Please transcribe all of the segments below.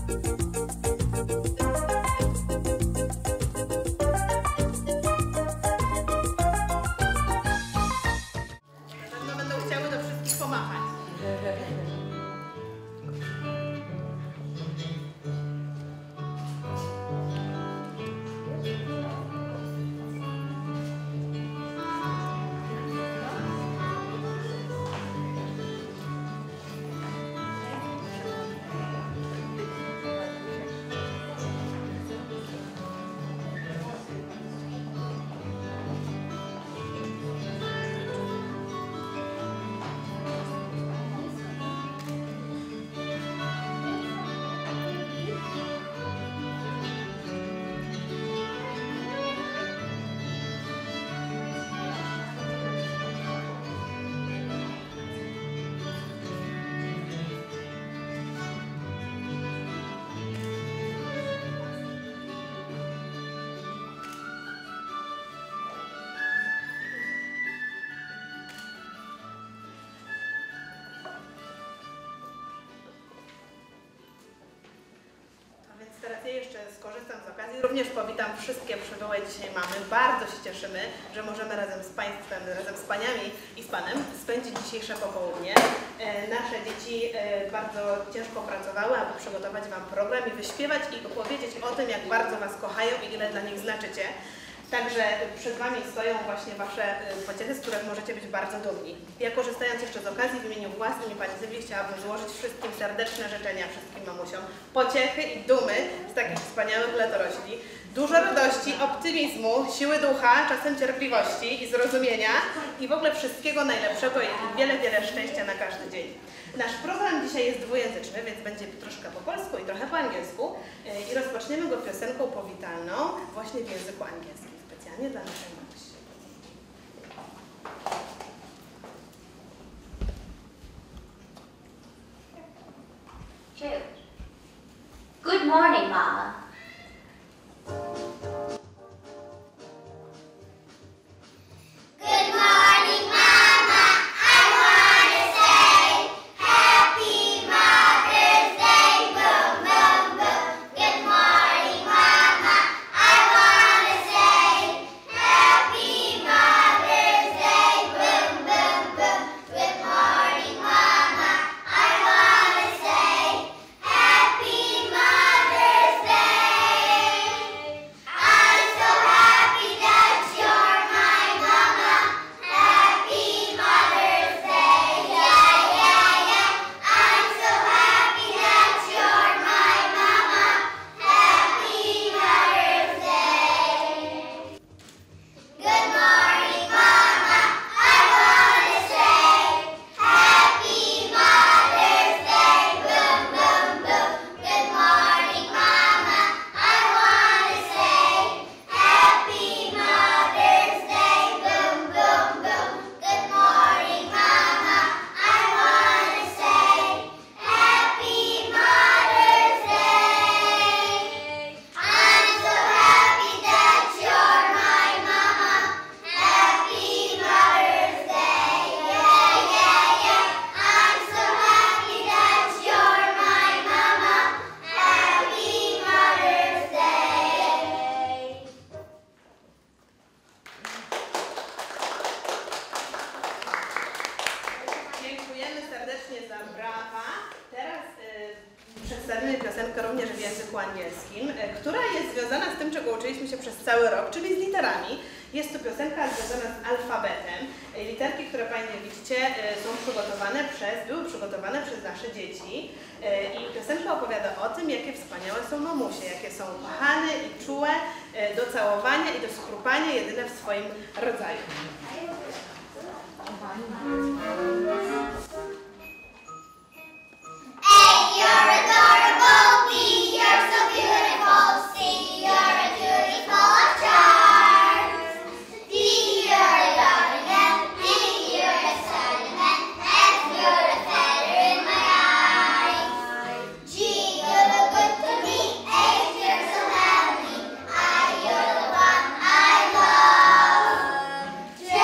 Teraz ja jeszcze skorzystam z okazji, również powitam wszystkie przybyłe dzisiaj mamy. Bardzo się cieszymy, że możemy razem z Państwem, razem z Paniami i z Panem spędzić dzisiejsze popołudnie. Nasze dzieci bardzo ciężko pracowały, aby przygotować Wam program i wyśpiewać i opowiedzieć o tym, jak bardzo Was kochają i ile dla nich znaczycie. Także przed Wami stoją właśnie Wasze pociechy, z których możecie być bardzo dumni. Ja, korzystając jeszcze z okazji, w imieniu własnym i Pani Sylwii chciałabym złożyć wszystkim serdeczne życzenia, wszystkim mamusiom pociechy i dumy z takich wspaniałych latorośli. Dużo radości, optymizmu, siły ducha, czasem cierpliwości i zrozumienia i w ogóle wszystkiego najlepszego i wiele, wiele szczęścia na każdy dzień. Nasz program dzisiaj jest dwujęzyczny, więc będzie troszkę po polsku i trochę po angielsku i rozpoczniemy go piosenką powitalną właśnie w języku angielskim. Specjalnie dla naszej mamusi. Good morning, Mama. Good morning, Mama. I want to say Happy Mother's Day, boom, boom, boom. Good morning, Mama. I want to say Happy Mother's Day, boom, boom, boom. Good morning, Mama. I want to say Happy Mother's Day. I'm so happy that you're my mama. Happy Mother's Day. Yeah, yeah, yeah. I'm so happy that you're my mama. Happy Mother's Day. Good morning, Mama. I want to say Happy Mother's Day. Boom, boom, boom. Good morning, Mama. I want to say Happy Mother's Day. Boom, boom, boom. Good morning, Mama. I want to say Happy Mother's Day. I'm so happy that you're my mama. Happy Mother's Day. Yeah, yeah, yeah. I'm so happy that you're my mama. Happy Mother's Day. Dziękujemy serdecznie za brawa. Teraz przedstawimy piosenkę również w języku angielskim, która jest związana z tym, czego uczyliśmy się przez cały rok, czyli z literami. Jest to piosenka związana z alfabetem. Literki, które Państwo widzicie, były przygotowane przez nasze dzieci. I piosenka opowiada o tym, jakie wspaniałe są mamusie, jakie są kochane i czułe do całowania i do schrupania, jedyne w swoim rodzaju. A, you're adorable. B, you're so beautiful. C, you're a beauty full of charms. D, you're a darling man. E, you're a silent man. F, you're a feather in my eye. G, you look good to me. H, you're so heavenly. I, you're the one I love. J,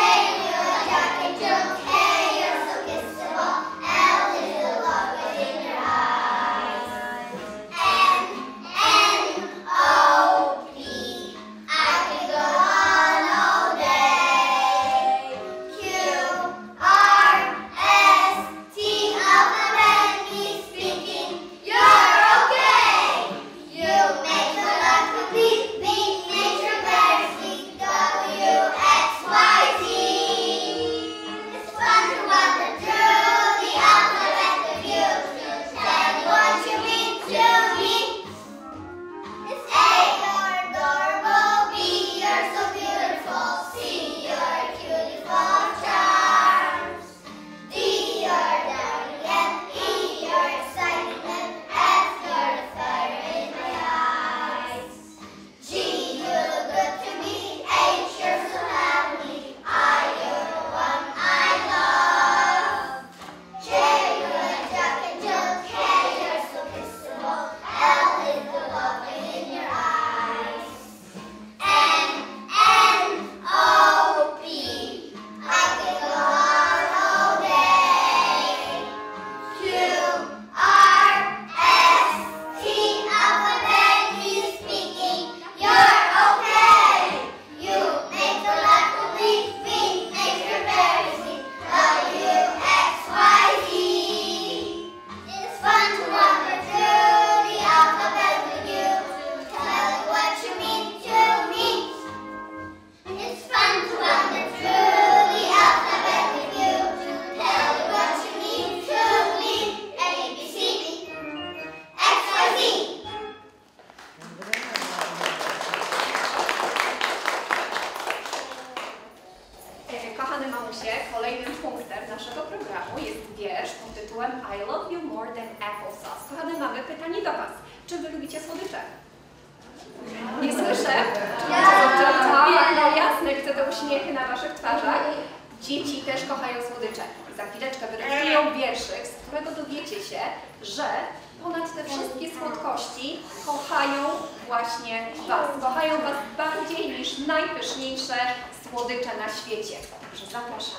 Czy wy lubicie słodycze? Nie słyszę? Tak, no jasne, widzę te uśmiechy na waszych twarzach. Dzieci też kochają słodycze. I za chwileczkę wyrysują wierszyk, z którego dowiecie się, że ponad te wszystkie słodkości kochają właśnie was. Kochają was bardziej niż najpyszniejsze słodycze na świecie. Także zapraszam.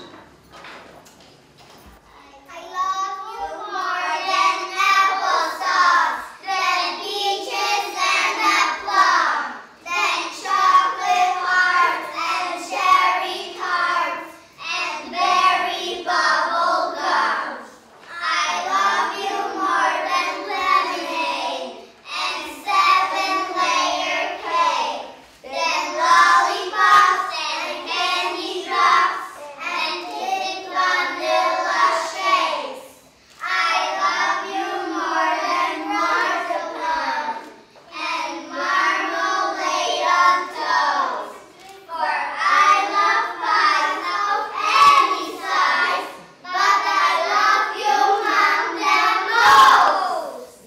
I love you more than applesauce, than peaches and a plum, than chocolate hearts and cherry tarts and berry bubble gum. I love you more than lemonade and 7-layer cake, than lollipops and candy drops and pink vanilla shakes. I love you more than marzipan and marmalade on toast. For I love pies of any size, but I love you more than most.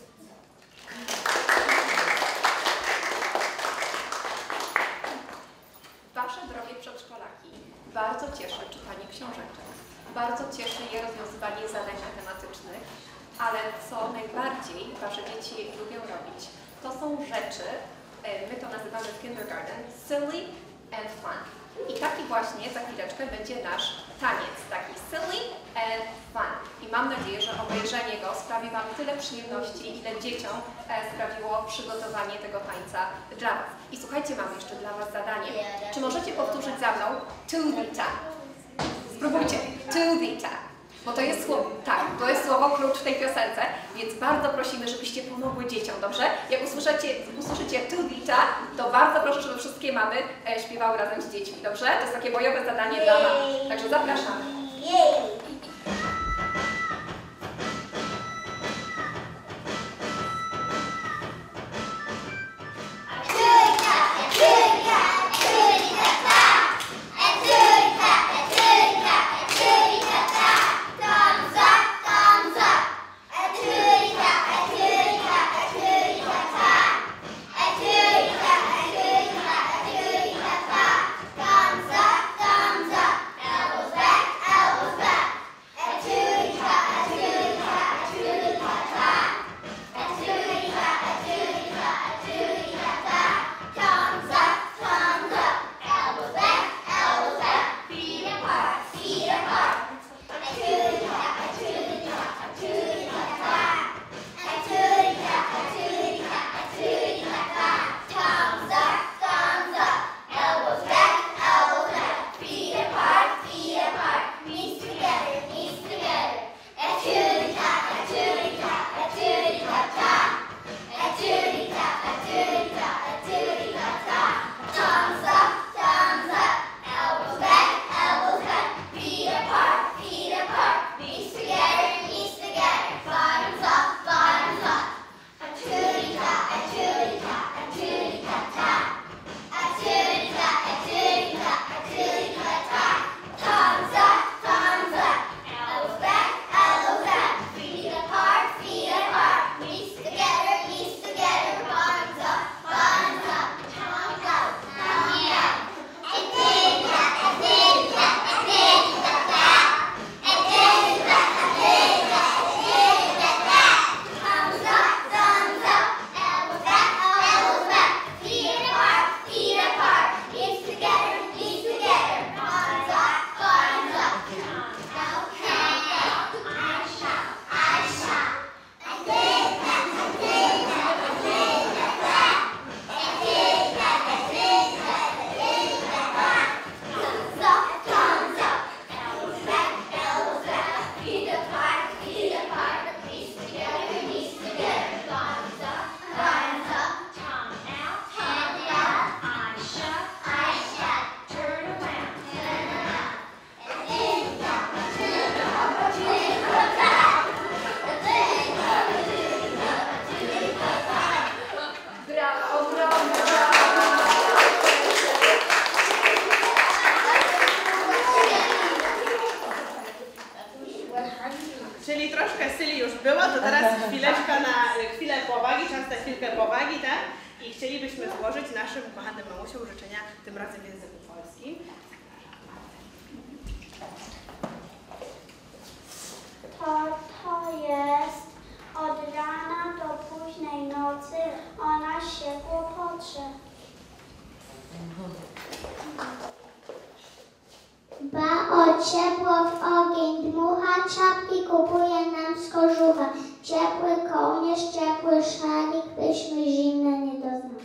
Wasze drogie przedszkolaki bardzo cieszy czytanie książeczek, bardzo cieszy je rozwiązywanie zadań matematycznych, ale co najbardziej wasze dzieci lubią robić, to są rzeczy, my to nazywamy w kindergarten, silly and fun. I taki właśnie za chwileczkę będzie nasz taniec, taki silly and fun. I mam nadzieję, że obejrzenie go sprawi wam tyle przyjemności, ile dzieciom sprawiło przygotowanie tego tańca dla was. I słuchajcie, mam jeszcze dla was zadanie. Czy możecie powtórzyć za mną to the ta? Spróbujcie. To the ta. Bo to jest słowo, tak, to jest słowo klucz w tej piosence, więc bardzo prosimy, żebyście pomogły dzieciom, dobrze? Jak usłyszycie to the ta, to bardzo proszę, żeby wszystkie mamy śpiewały razem z dziećmi, dobrze? To jest takie bojowe zadanie dla mam. Także zapraszamy. Yay! Thumbs up, elbows back, teraz na chwilkę powagi, tak? I chcielibyśmy złożyć naszym kochanym mamusiom życzenia, tym razem w języku polskim. To jest od rana do późnej nocy, ona się kłopocze. Dba o ciepło, w ogień dmucha, czapki kupuje nam z kożucha. Ciepły kołnierz, ciepły szalik, byśmy zimne nie doznali.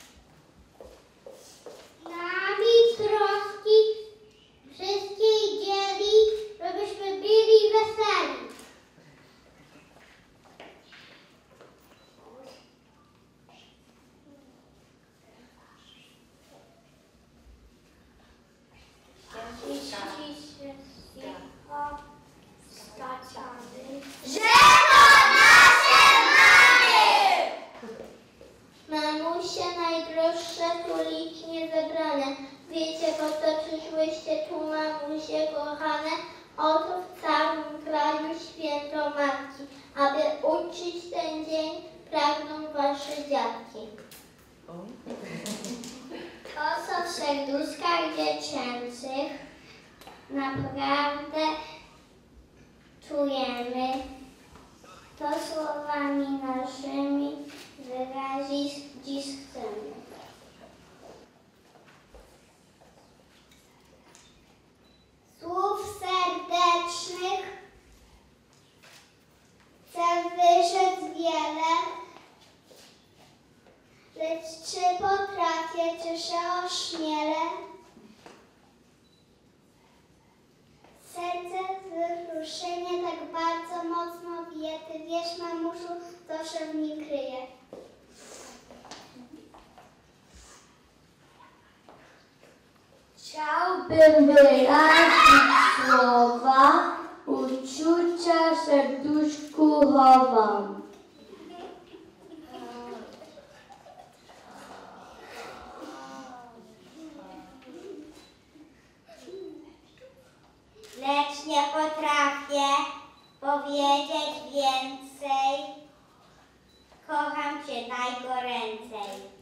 Nami troski wszystkich dzieli, żebyśmy byli weseli. Mamusie najdroższe tu licznie zebrane. Wiecie, po co przyszłyście tu, mamusie kochane? Oto w całym kraju święto matki, aby uczyć ten dzień pragną wasze dziadki. To, co w serduszkach dziecięcych naprawdę czujemy, to słowami naszymi wyrazić dziś chcemy. Słów serdecznych chcę wyrzec wiele, lecz czy potrafię, czy się ośmielę? Serce wzruszenie tak bardzo mocno bije, ty wiesz, mamuszu, co się w nim kryje. Chciałbym wyrazić słowa, uczucia w serduszku chowam. Lecz nie potrafię powiedzieć więcej. Kocham cię najgoręcej.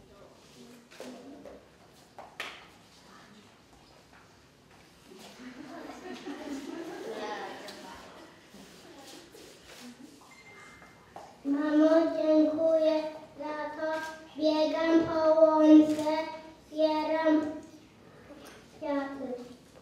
Mamo, dziękuję za to. Biegam po łące, zbieram kwiaty.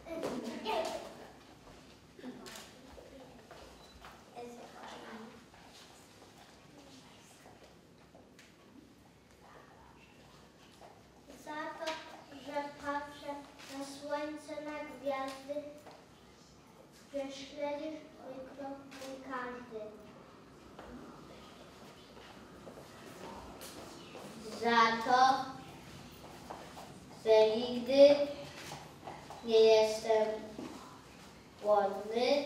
Za to, że patrzę na słońce, na gwiazdy, że śledzisz mój krok, mój każdy. Za to, że nigdy nie jestem głodny,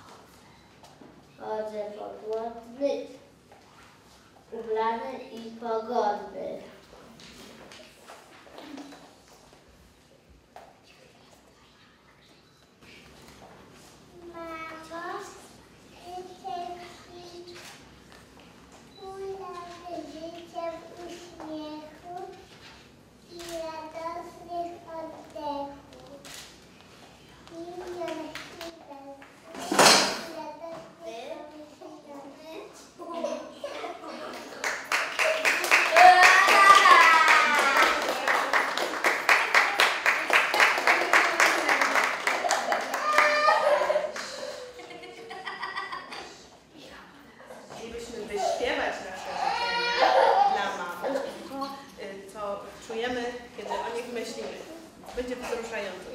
chodzę podłodny, ubrany i pogodny. Mamo, życie w uśmiechu i radosnych oddechów. Chcielibyśmy wyśpiewać nasze życzenia dla mamuś i to, co czujemy, kiedy o nich myślimy. Będzie wzruszające.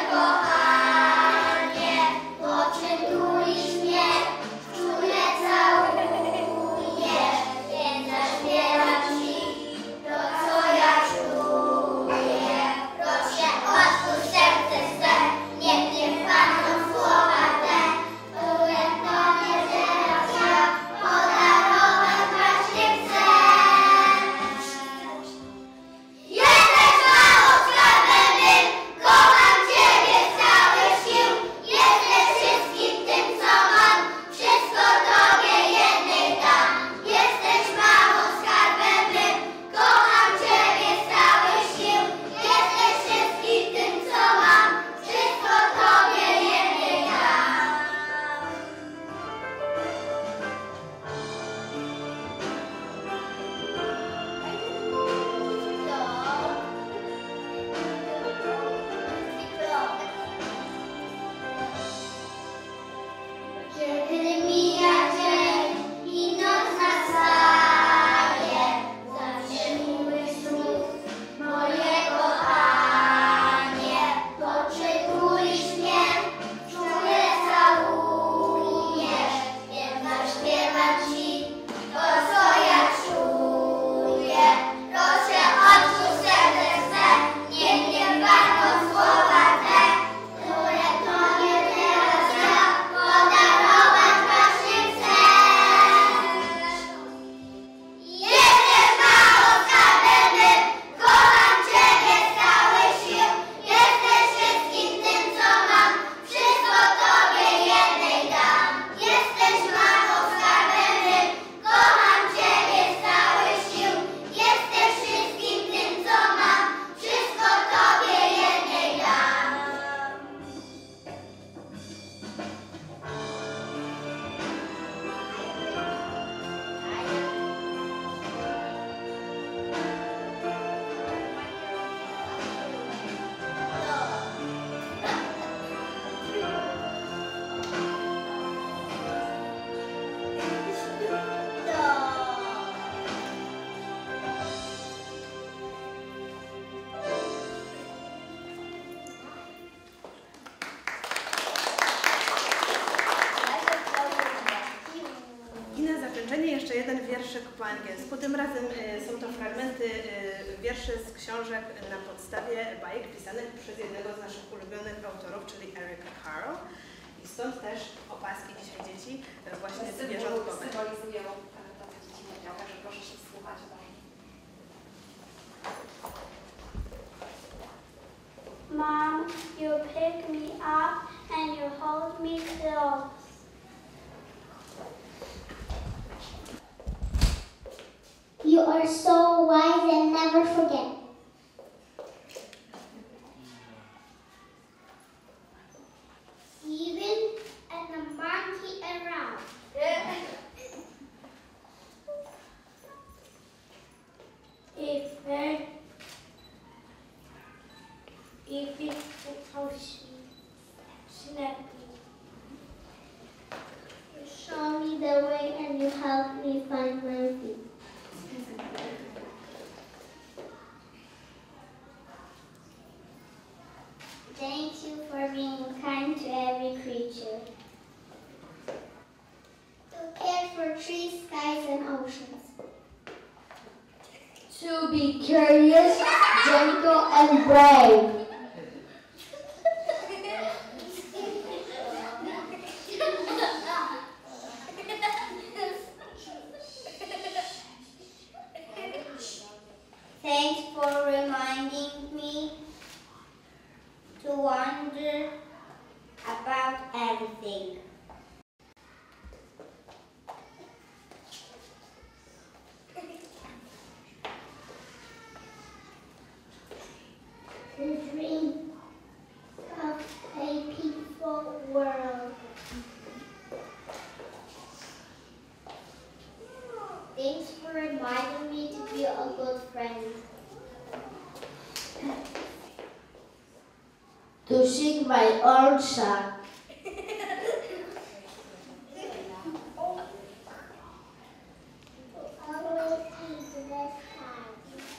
Kochanie, poczuj mnie, czuję cały wierszek po angielsku. Tym razem są to fragmenty wierszy z książek na podstawie bajek pisanych przez jednego z naszych ulubionych autorów, czyli Erica Carle. I stąd też opaski dzisiaj dzieci właśnie zwierzątkowe. Symbolizują to, co dzieci mówią, także proszę się słuchać. Mom, you pick me up and you hold me close. You are so wise and never forget. Even and a monkey around. If it's so snappy. You show me the way and you help me find my feet. Thank you for being kind to every creature. To care for trees, skies, and oceans. To be curious, gentle, and brave. Thanks for reminding me to wonder about everything. To dream of a peaceful world. Thanks for reminding me to be a good friend. To sing my own song. Always be the best time.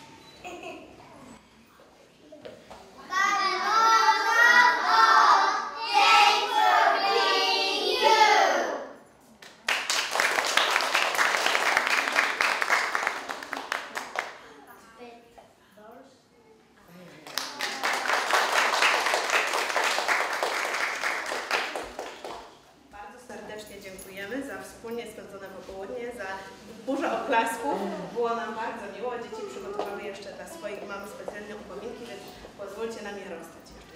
But most of all, thanks for being you. Bardzo serdecznie dziękujemy za wspólnie spędzone popołudnie, za burzę oklasków. Było nam bardzo miło. Dzieci przygotowały jeszcze dla swoich mam specjalne upominki, więc pozwólcie nam je rozdać.